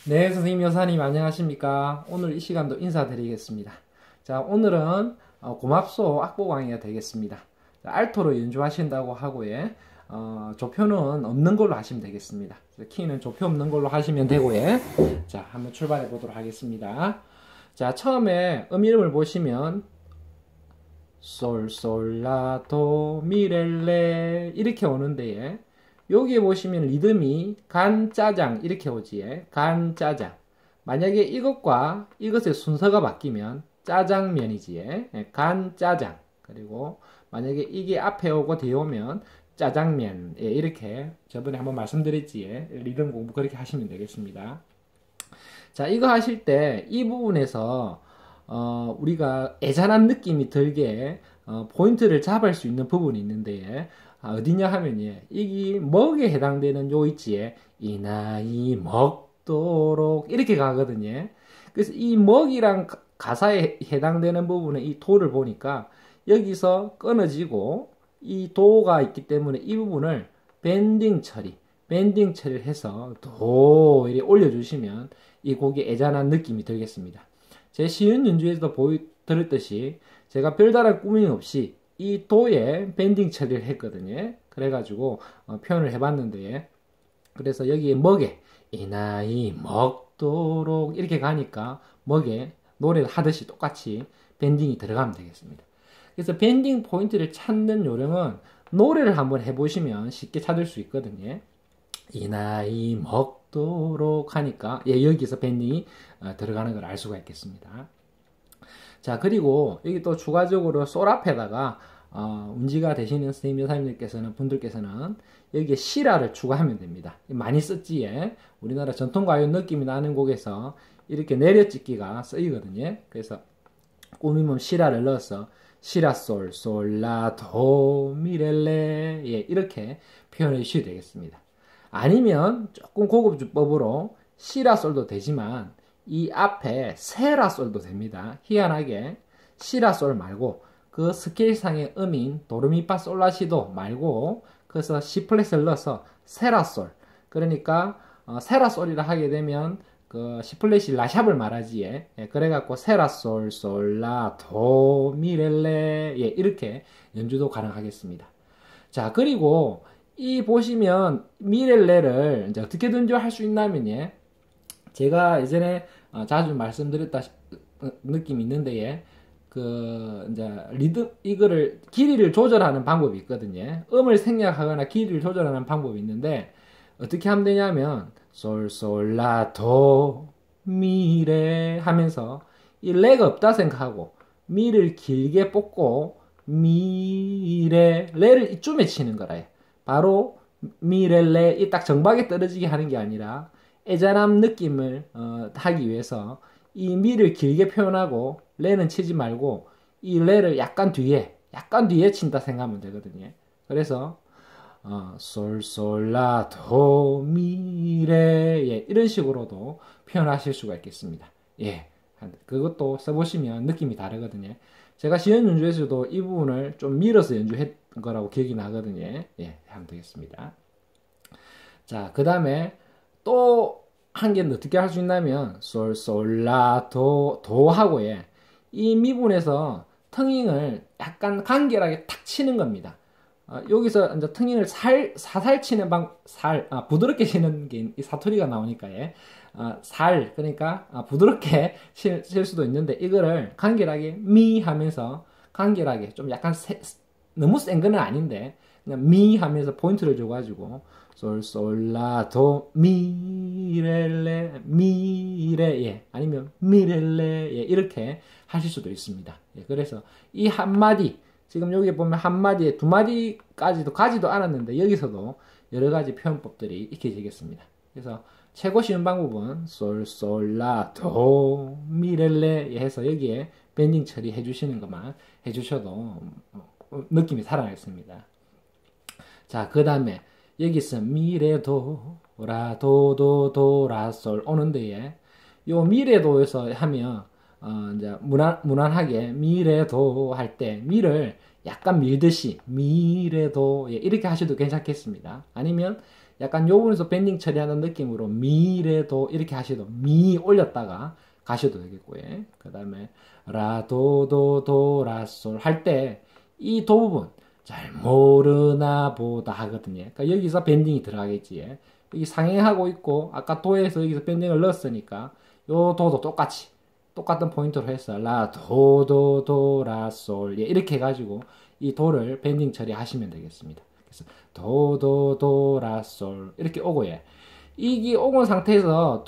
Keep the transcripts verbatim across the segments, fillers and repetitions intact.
네, 선생님, 여사님, 안녕하십니까? 오늘 이 시간도 인사드리겠습니다. 자, 오늘은 어, 고맙소 악보 강의가 되겠습니다. 자, 알토로 연주하신다고 하고요. 어, 조표는 없는 걸로 하시면 되겠습니다. 키는 조표 없는 걸로 하시면 되고요. 자, 한번 출발해 보도록 하겠습니다. 자, 처음에 음이름을 보시면 솔, 솔, 라, 도, 미, 레, 레 이렇게 오는데 여기에 보시면 리듬이 간, 짜장 이렇게 오지에 간, 짜장. 만약에 이것과 이것의 순서가 바뀌면 짜장면이지에 간, 짜장. 그리고 만약에 이게 앞에 오고 뒤에 오면 짜장면. 예, 이렇게 저번에 한번 말씀드렸지에 리듬 공부 그렇게 하시면 되겠습니다. 자, 이거 하실 때 이 부분에서 어, 우리가 애잔한 느낌이 들게 어, 포인트를 잡을 수 있는 부분이 있는데 아, 어디냐 하면 예, 이게 먹에 해당되는 요 있지에 이 나이 먹도록 이렇게 가거든요. 그래서 이 먹이랑 가- 가사에 해당되는 부분에 이 도를 보니까 여기서 끊어지고 이 도가 있기 때문에 이 부분을 밴딩 처리, 밴딩 처리를 해서 도 이렇게 올려주시면 이 곡이 애잔한 느낌이 들겠습니다. 제 쉬운 연주에서도 보이, 들었듯이 제가 별다른 꾸밈 없이 이 도에 밴딩 처리를 했거든요. 그래가지고 어, 표현을 해봤는데 그래서 여기에 먹에 이 나이 먹도록 이렇게 가니까 먹에 노래를 하듯이 똑같이 밴딩이 들어가면 되겠습니다. 그래서 밴딩 포인트를 찾는 요령은 노래를 한번 해보시면 쉽게 찾을 수 있거든요. 이 나이 먹도록 하니까 예, 여기서 밴딩이 어, 들어가는 걸 알 수가 있겠습니다. 자, 그리고 여기 또 추가적으로 솔 앞에다가 어, 운지가 되시는 선생님 여사님들께서는 분들께서는 여기에 시라를 추가하면 됩니다. 많이 썼지에 우리나라 전통가요 느낌이 나는 곡에서 이렇게 내려찍기가 쓰이거든요. 그래서 꾸미면 시라를 넣어서 시라 솔, 솔, 라, 도, 미, 레, 레 예, 이렇게 표현해 주셔도 되겠습니다. 아니면 조금 고급 주법으로 시라솔도 되지만 이 앞에 세라솔도 됩니다. 희한하게 시라솔 말고 그 스케일상의 음인 도르미파 솔라시도 말고 그래서 C 플랫을 넣어서 세라솔 그러니까 어, 세라솔이라 하게 되면 그 C 플랫이 라샵을 말하지에 예, 그래갖고 세라솔 솔라 도 미렐레 예, 이렇게 연주도 가능하겠습니다. 자, 그리고 이 보시면 미렐레를 이제 어떻게 연주할 수 있냐면 예. 제가 예전에 어, 자주 말씀드렸다 어, 느낌이 있는데 예. 그 이제 리듬 이거를 길이를 조절하는 방법이 있거든요. 음을 생략하거나 길이를 조절하는 방법이 있는데 어떻게 하면 되냐면 솔솔라도 미레 하면서 이 레가 없다 생각하고 미를 길게 뽑고 미레 레를 이쯤에 치는 거라 해. 바로 미렐레 이 딱 정박에 떨어지게 하는 게 아니라 애잔함 느낌을 어, 하기 위해서 이 미를 길게 표현하고 레는 치지 말고 이 레를 약간 뒤에 약간 뒤에 친다 생각하면 되거든요. 그래서 어, 솔, 솔, 라, 도, 미, 레 예, 이런 식으로도 표현하실 수가 있겠습니다. 예, 그것도 써보시면 느낌이 다르거든요. 제가 시연 연주에서도 이 부분을 좀 밀어서 연주했 거라고 기억이 나거든요. 예, 하면 되겠습니다. 자, 그 다음에 또 한 개는 어떻게 할 수 있냐면 솔, 솔, 라, 도, 도하고 예. 이 미분에서 텅잉을 약간 간결하게 탁 치는 겁니다. 어, 여기서 이제 텅잉을 살, 사살 치는 방, 살, 아, 부드럽게 치는 게 이 사투리가 나오니까 예. 어, 살, 그러니까 아, 부드럽게 칠, 칠 수도 있는데 이거를 간결하게 미 하면서 간결하게 좀 약간 세, 너무 센 거는 아닌데 그냥 미 하면서 포인트를 줘가지고 솔, 솔, 라, 도, 미, 레, 레, 미, 레, 예. 아니면 미, 레, 레, 예. 이렇게 하실 수도 있습니다. 예. 그래서 이 한마디, 지금 여기 보면 한마디에 두 마디까지도 가지도 않았는데 여기서도 여러 가지 표현법들이 익혀지겠습니다. 그래서 최고 쉬운 방법은 솔, 솔, 라, 도, 미, 레, 레 예. 해서 여기에 밴딩 처리 해주시는 것만 해주셔도 느낌이 살아나겠습니다. 자, 그 다음에 여기서 미레도 라도 도 라 솔 오는데 요 미레도에서 하면 어 이제 무난 무난하게 미레도 할 때 미를 약간 밀듯이 미레도 예, 이렇게 하셔도 괜찮겠습니다. 아니면 약간 요 부분에서 밴딩 처리하는 느낌으로 미래도 이렇게 하셔도 미 올렸다가 가셔도 되겠고요. 그 다음에 라도도도라솔 할 때 이 도 부분 잘 모르나 보다 하거든요. 그러니까 여기서 밴딩이 들어가겠지. 여기 상행하고 있고 아까 도에서 여기서 밴딩을 넣었으니까 요 도도 똑같이 똑같은 포인트로 해서 라도도도라솔 예, 이렇게 해가지고 이 도를 밴딩 처리하시면 되겠습니다. 그래서 도도도라솔 이렇게 오고 예. 이게 오고 상태에서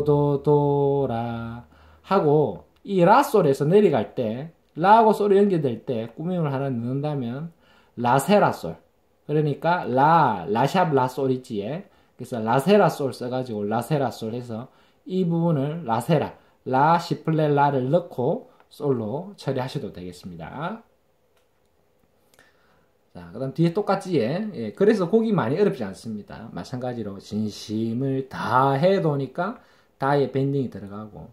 도도도라 하고 이 라솔에서 내려갈 때 라하고 솔이 연결될 때 꾸밈을 하나 넣는다면 라세라솔 그러니까 라 라샵 라솔 있지 예. 그래서 라세라솔 써가지고 라세라솔 해서 이 부분을 라세라 라 시플레 라를 넣고 솔로 처리하셔도 되겠습니다. 자, 그 다음 뒤에 똑같지 예. 예. 그래서 곡이 많이 어렵지 않습니다. 마찬가지로 진심을 다 해도니까 다에 밴딩이 들어가고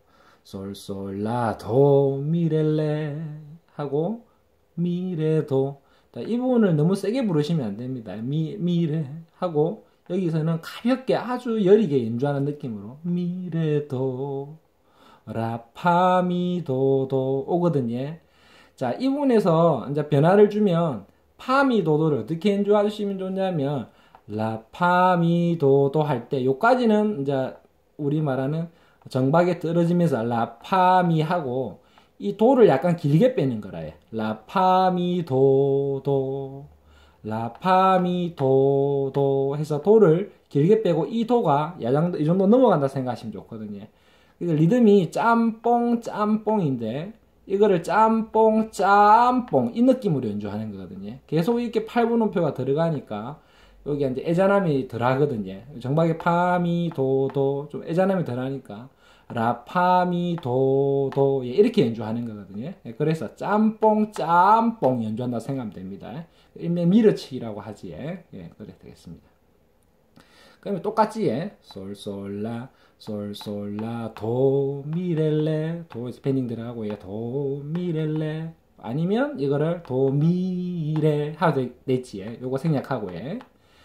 솔솔라도 미렐레 하고 미레도 이 부분을 너무 세게 부르시면 안 됩니다. 미, 미레 하고 여기서는 가볍게 아주 여리게 연주하는 느낌으로 미레도 라파미도도 오거든요. 자, 이 부분에서 이제 변화를 주면 파미도도를 어떻게 연주하시면 좋냐면 라파미도도 할 때 요까지는 이제 우리 말하는 정박에 떨어지면서 라파미하고 이 도를 약간 길게 빼는 거라요. 라파미도도 라파미도도 해서 도를 길게 빼고 이 도가 이 정도, 이 정도 넘어간다 생각하시면 좋거든요. 리듬이 짬뽕 짬뽕인데 이거를 짬뽕 짬뽕 이 느낌으로 연주하는 거거든요. 계속 이렇게 팔 분음표가 들어가니까 여기 이제 애잔함이 덜하거든요. 정박의 파미도도 좀 애잔함이 덜하니까 라파미도도 예, 이렇게 연주하는 거거든요. 예, 그래서 짬뽕 짬뽕 연주한다 생각하면 됩니다. 일명 밀어치기라고 하지. 예, 그래 되겠습니다. 그러면 똑같이 예, 솔솔라 솔솔라 도 미렐레 도에서 밴딩 들어가고 예, 도 미렐레 아니면 이거를 도 미레 하도 됐지. 예, 요거 생략하고 예.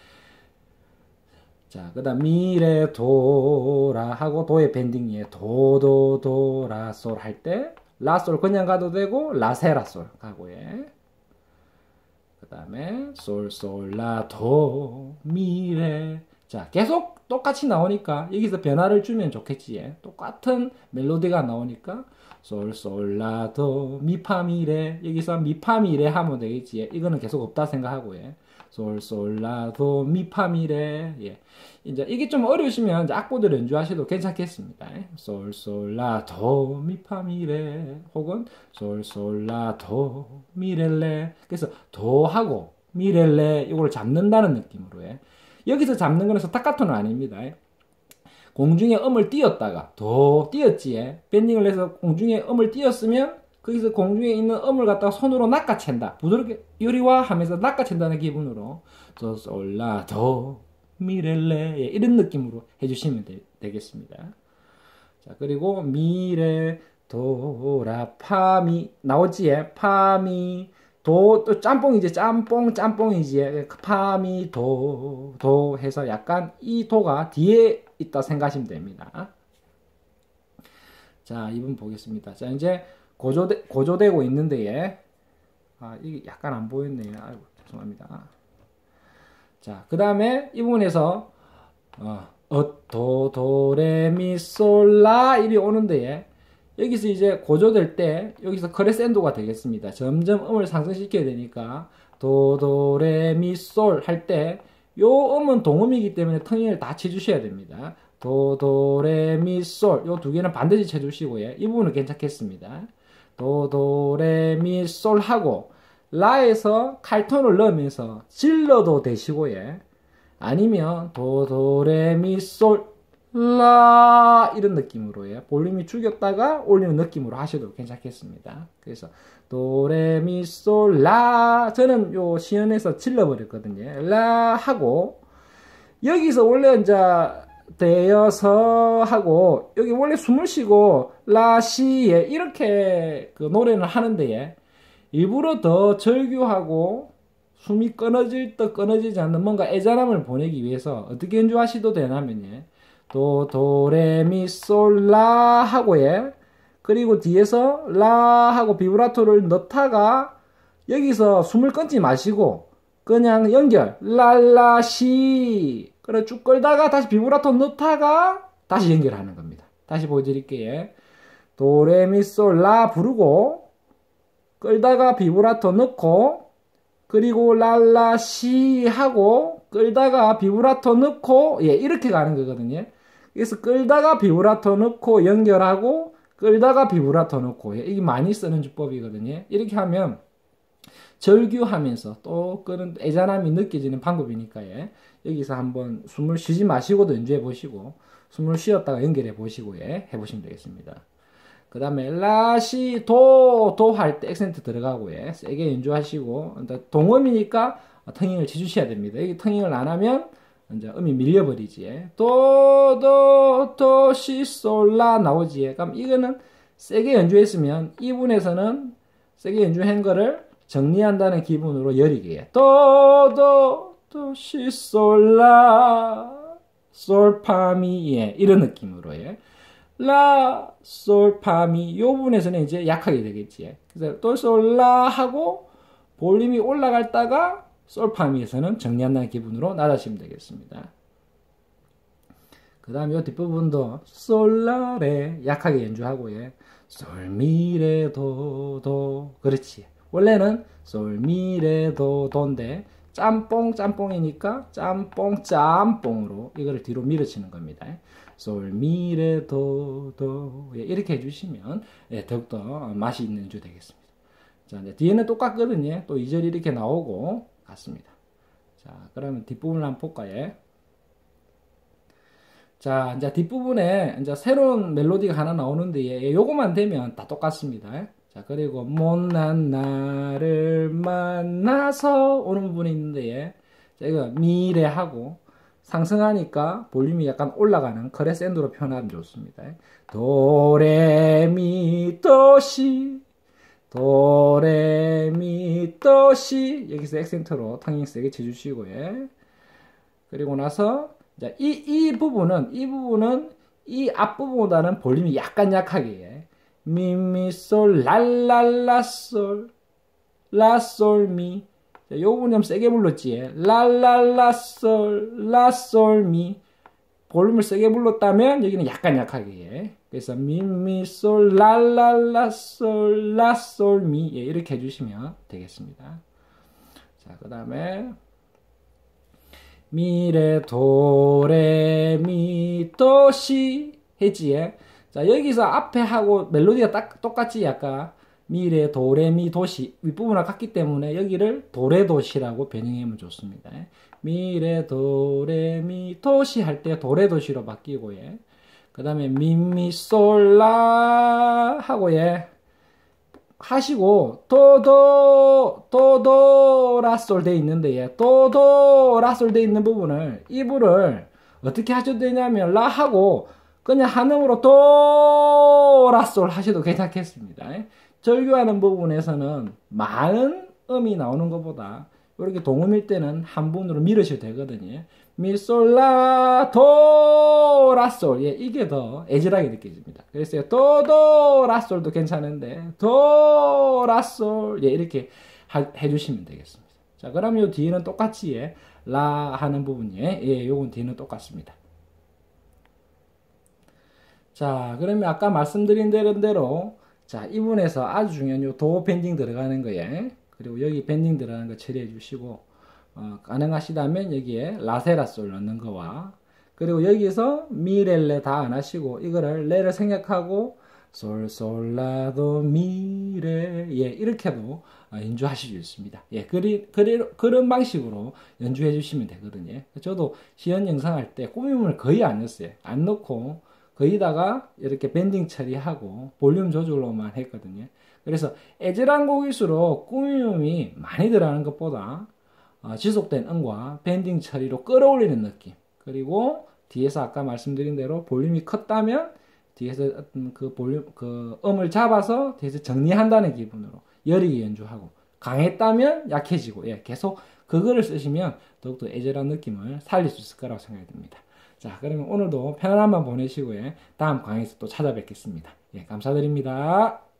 자, 그 다음 미레 도라 하고 도의 밴딩이에요. 도도도라 솔 할 때 라솔 그냥 가도 되고 라세라 솔 가고 예. 그 다음에 솔솔라 도 미레 자, 계속 똑같이 나오니까 여기서 변화를 주면 좋겠지 예. 똑같은 멜로디가 나오니까 솔솔라 도 미파미레 여기서 미파미레 하면 되겠지 예. 이거는 계속 없다 생각하고 예. 솔솔라도 미파미레 예. 이제 이게 좀 어려우시면 이제 악보들 연주하셔도 괜찮겠습니다. 솔솔라도 미파미레 혹은 솔솔라도 미렐레 그래서 도하고 미렐레 이걸 잡는다는 느낌으로 해. 여기서 잡는 거는 스타카토는 아닙니다. 공중에 음을 띄었다가 도 띄었지 예. 밴딩을 해서 공중에 음을 띄었으면 거기서 공중에 있는 음을 갖다가 손으로 낚아챈다. 부드럽게 요리와 하면서 낚아챈다는 기분으로 솔솔라도 미렐레 예, 이런 느낌으로 해주시면 되, 되겠습니다. 자 그리고 미레 도라 파미 나오지 예. 파미 도 또 짬뽕이지 짬뽕 짬뽕이지 예. 파미 도 도 해서 약간 이 도가 뒤에 있다 생각하시면 됩니다. 자 이번 보겠습니다. 자 이제 고조되, 고조되고 있는데, 예. 아, 이게 약간 안 보였네요. 아이고, 죄송합니다. 자, 그 다음에 이 부분에서, 어, 어, 도, 도, 레, 미, 솔, 라, 이리 오는데, 예. 여기서 이제 고조될 때, 여기서 크레센도가 되겠습니다. 점점 음을 상승시켜야 되니까, 도, 도, 레, 미, 솔 할 때, 요 음은 동음이기 때문에 텅을 다 쳐주셔야 됩니다. 도, 도, 레, 미, 솔. 요 두 개는 반드시 쳐주시고, 예. 이 부분은 괜찮겠습니다. 도, 도, 레, 미, 솔 하고 라에서 칼톤을 넣으면서 질러도 되시고 예. 아니면 도, 도, 레, 미, 솔, 라 이런 느낌으로 예. 볼륨이 죽였다가 올리는 느낌으로 하셔도 괜찮겠습니다. 그래서 도, 레, 미, 솔, 라 저는 요 시연에서 질러버렸거든요. 라 하고 여기서 원래 이제 되어서 하고 여기 원래 숨을 쉬고 라시에 이렇게 그 노래는 하는데 예. 일부러 더 절규하고 숨이 끊어질 듯 끊어지지 않는 뭔가 애잔함을 보내기 위해서 어떻게 연주하시도 되냐면 예. 도, 도, 레, 미, 솔, 라 하고 예. 그리고 뒤에서 라 하고 비브라토를 넣다가 여기서 숨을 끊지 마시고 그냥 연결 랄라 시 그래 쭉 끌다가 다시 비브라토 넣다가 다시 연결하는 겁니다. 다시 보여드릴게요. 도, 레, 미, 솔, 라 부르고 끌다가 비브라토 넣고 그리고 랄라 시 하고 끌다가 비브라토 넣고 예 이렇게 가는 거거든요. 그래서 끌다가 비브라토 넣고 연결하고 끌다가 비브라토 넣고 예, 이게 많이 쓰는 주법이거든요. 이렇게 하면 절규하면서 또 그런 애잔함이 느껴지는 방법이니까 예. 여기서 한번 숨을 쉬지 마시고도 연주해 보시고 숨을 쉬었다가 연결해 보시고 예, 해보시면 되겠습니다. 그 다음에 라시 도 도 할 때 액센트 들어가고 예, 세게 연주하시고 동음이니까 텅잉을 쳐주셔야 됩니다. 여기 텅잉을 안 하면 이제 음이 밀려버리지. 예. 도 도 도 시 솔 라 나오지. 예. 그럼 이거는 세게 연주했으면 이 분에서는 세게 연주한 거를 정리한다는 기분으로 여리게 도 도 도 시 솔 라 솔 파 미 예. 이런 느낌으로 예. 라, 솔, 파, 미 요 부분에서는 이제 약하게 되겠지. 그래서 도, 솔, 라 하고 볼륨이 올라갔다가 솔, 파, 미에서는 정리한다는 기분으로 낮아지면 되겠습니다. 그 다음에 요 뒷부분도 솔, 라, 레 약하게 연주하고 예. 솔, 미, 레, 도, 도 그렇지. 원래는 솔, 미, 레, 도, 도인데 짬뽕, 짬뽕이니까 짬뽕, 짬뽕으로 이거를 뒤로 밀어치는 겁니다. 솔, 미, 레, 도, 도 예, 이렇게 해주시면 예, 더욱더 맛이 있는 연주 되겠습니다. 자, 이제 뒤에는 똑같거든요. 또 이 절이 이렇게 나오고 같습니다. 자, 그러면 뒷부분을 한번 볼까요? 자, 이제 뒷부분에 이제 새로운 멜로디가 하나 나오는데 예, 요거만 되면 다 똑같습니다. 자, 그리고 못난 나를 만나서 오는 부분이 있는데 예. 자, 이거 미래하고 상승하니까 볼륨이 약간 올라가는 크레센도로 표현하면 좋습니다. 도레미 도시 도레미 도시 여기서 액센트로 텅잉 세게 쳐주시고 예. 그리고 나서 이, 이 부분은 이 부분은 이 앞부분보다는 볼륨이 약간 약하게 예. 미미솔 랄랄라솔 라솔미 요 부분 좀 세게 불렀지. 랄랄라솔 라솔미 볼륨을 세게 불렀다면 여기는 약간 약하게 해. 그래서 미미솔 랄랄라솔 라솔미 예, 이렇게 해주시면 되겠습니다. 자, 그 다음에 미레 도레 미 도시 했지. 자, 여기서 앞에 하고 멜로디가 딱 똑같지. 약간 미레 도레미 도시 윗부분과 같기 때문에 여기를 도레도시라고 변형하면 좋습니다. 미레 도레미 도시 할 때 도레도시로 바뀌고 예. 그 다음에 미미솔라 하고 예. 하시고 도도 도도라솔 돼 있는데 예. 도도라솔 돼 있는 부분을 이불을 어떻게 하셔도 되냐면 라 하고 그냥 한음으로 도라솔 하셔도 괜찮겠습니다. 절규하는 부분에서는 많은 음이 나오는 것보다 이렇게 동음일 때는 한 분으로 밀으셔도 되거든요. 미솔라 도라솔 예, 이게 더 애절하게 느껴집니다. 그래서 도도라솔도 괜찮은데 도라솔 예, 이렇게 하, 해주시면 되겠습니다. 자, 그럼 요 뒤에는 똑같이 예, 라 하는 부분이 예, 요건 뒤에는 똑같습니다. 자, 그러면 아까 말씀드린 대로 자, 이 부분에서 아주 중요한 요 도 밴딩 들어가는 거에 그리고 여기 밴딩 들어가는 거 처리해 주시고 어, 가능하시다면 여기에 라세라솔 넣는 거와 그리고 여기서 미렐레 다 안 하시고 이거를 레를 생략하고 솔솔라도 미레 예 이렇게도 어, 연주하실 수 있습니다. 예 그리, 그리, 그런 방식으로 연주해 주시면 되거든요. 저도 시연 영상할 때 꾸밈을 거의 안 넣었어요. 안 넣고 거기다가 이렇게 밴딩 처리하고 볼륨 조절로만 했거든요. 그래서 애절한 곡일수록 꾸밈이 많이 들어가는 것보다 어, 지속된 음과 밴딩 처리로 끌어올리는 느낌 그리고 뒤에서 아까 말씀드린 대로 볼륨이 컸다면 뒤에서 그 볼륨 그 음을 잡아서 뒤에서 정리한다는 기분으로 여리게 연주하고 강했다면 약해지고, 예, 계속 그거를 쓰시면 더욱더 애절한 느낌을 살릴 수 있을 거라고 생각이 듭니다. 자, 그러면 오늘도 편안한 밤 보내시고, 예, 다음 강의에서 또 찾아뵙겠습니다. 예, 감사드립니다.